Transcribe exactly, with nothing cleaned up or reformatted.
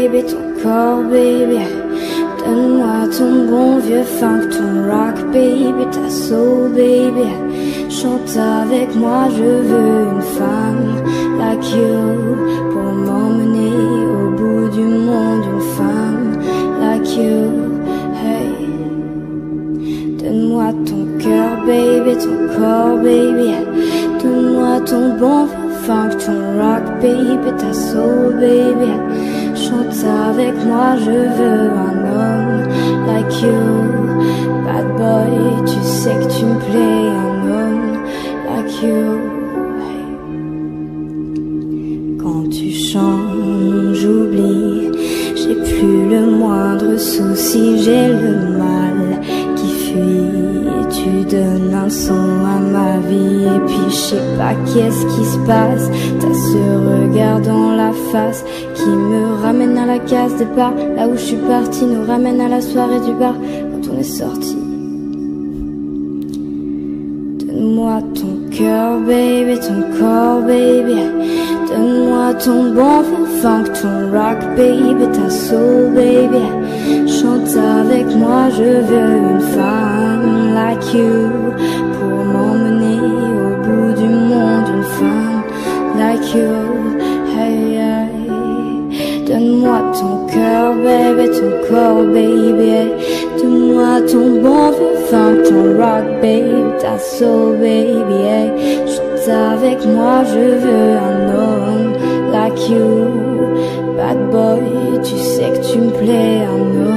baby, ton corps, baby. Donne-moi ton bon vieux funk, ton rock, baby, ta soul, baby. Chante avec moi, je veux une femme like you pour m'emmener au bout du monde, une femme like you, hey. Donne-moi ton cœur, baby, ton corps, baby. Donne-moi ton bon vieux funk, ton rock, baby, ta soul, baby. Chante avec moi, je veux un homme like you. Bad boy, tu sais que tu me plais, un homme like you. Hey. Quand tu chantes, j'oublie, j'ai plus le moindre souci, j'ai le mal qui fuit. Tu donnes un son à ma vie et puis je sais pas qu'est-ce qui se passe. T'as ce regard dans la face qui me ramène à la case départ. Là où je suis partie nous ramène à la soirée du bar quand on est sorti. Donne-moi ton cœur, baby, ton corps, baby. Donne-moi ton bon vieux funk, ton rock, baby, ta soul, baby. Chante avec moi, je veux une femme like you pour m'emmener au bout du monde, une femme like you, hey, hey. Donne-moi ton cœur, baby, ton corps, baby. Donne-moi ton bon vieux funk, ton rock, baby, ta soul, baby, hey. Chante avec moi, je veux un homme like you. Bad boy, tu sais que tu me plais, un homme